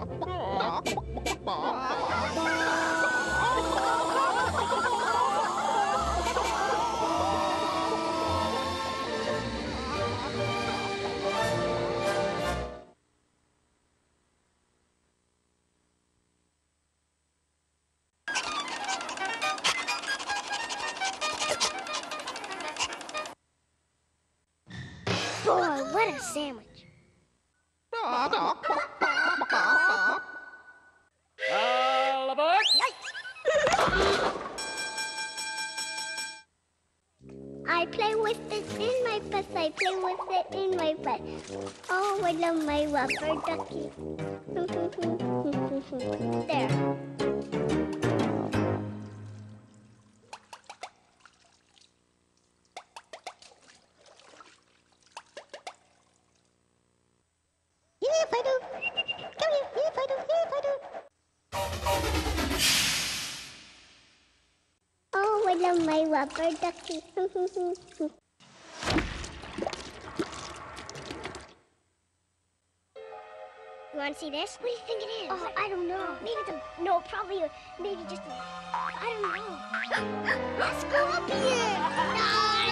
Boy, what a sandwich. I play with it in my bus, I play with it in my bus. Oh, I love my rubber ducky. There. If I do. Come here, if I do, if I do. Oh, I love my rubber ducky. You want to see this? What do you think it is? Oh, I don't know. Maybe it's a... No, probably maybe just a... I don't know. A scorpion! No!